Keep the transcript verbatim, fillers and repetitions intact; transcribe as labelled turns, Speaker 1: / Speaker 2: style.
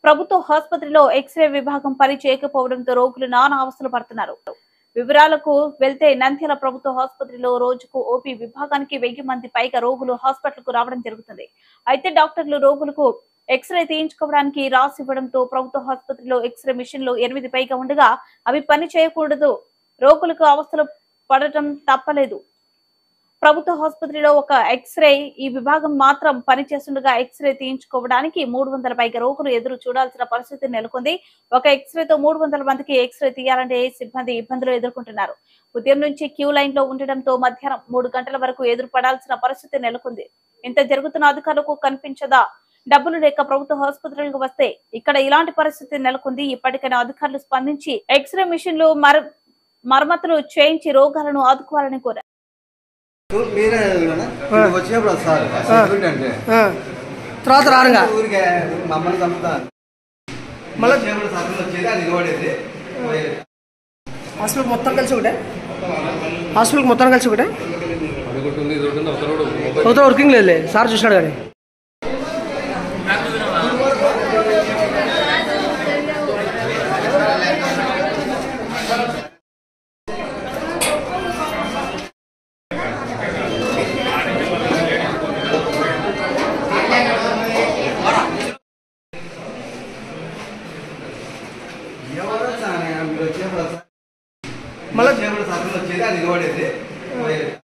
Speaker 1: ప్రభుత్వ ఆసుపత్రిలో ఎక్స్రే విభాగం పని చేయకపోవడంతో రోగులు నానా అవస్థలు పడుతున్నారు. వివరాలకు వెళ్తే నంద్యాల ప్రభుత్వ ఆసుపత్రిలో రోజుకు ఓపీ విభాగానికి వెయ్యి మంది పైగా రోగులు హాస్పిటల్ కు రావడం జరుగుతుంది. అయితే డాక్టర్లు రోగులకు ఎక్స్రే తీయించుకోవడానికి రాసి ఇవ్వడంతో ప్రభుత్వ ఆసుపత్రిలో ఎక్స్రే మిషన్లు ఎనిమిది పైగా ఉండగా అవి పని చేయకూడదు. రోగులకు అవస్థలు పడటం తప్పలేదు. ప్రభుత్వ ఆసుపత్రిలో ఒక ఎక్స్రే ఈ విభాగం మాత్రం పనిచేస్తుండగా ఎక్స్రే తీయించుకోవడానికి మూడు వందల పైగా రోగులు ఎదురు చూడాల్సిన పరిస్థితి నెలకొంది. ఒక ఎక్స్రేతో మూడు వందల మందికి ఎక్స్రే తీయాలంటే సిబ్బంది ఇబ్బందులు ఎదుర్కొంటున్నారు. ఉదయం నుంచి క్యూ లైన్ లో ఉండడంతో మధ్యాహ్నం మూడు గంటల వరకు ఎదురు పడాల్సిన పరిస్థితి నెలకొంది. ఇంత జరుగుతున్న అధికారులకు కనిపించదా? డబ్బులు లేక ప్రభుత్వ ఆసుపత్రులకు వస్తే ఇక్కడ ఇలాంటి పరిస్థితి నెలకొంది. ఇప్పటికైనా అధికారులు స్పందించి ఎక్స్రే మిషన్లు మరమ్మతులు చేయించి రోగాలను ఆదుకోవాలని కోరారు.
Speaker 2: తర్వాత రారుగా హాస్పిటల్ మొత్తం కలిసి ఒకటే హాస్పిటల్ మొత్తం కలిసి ఒకటే అవతల వర్కింగ్ లేదు సార్ చూసినాడు కానీ మళ్ళీ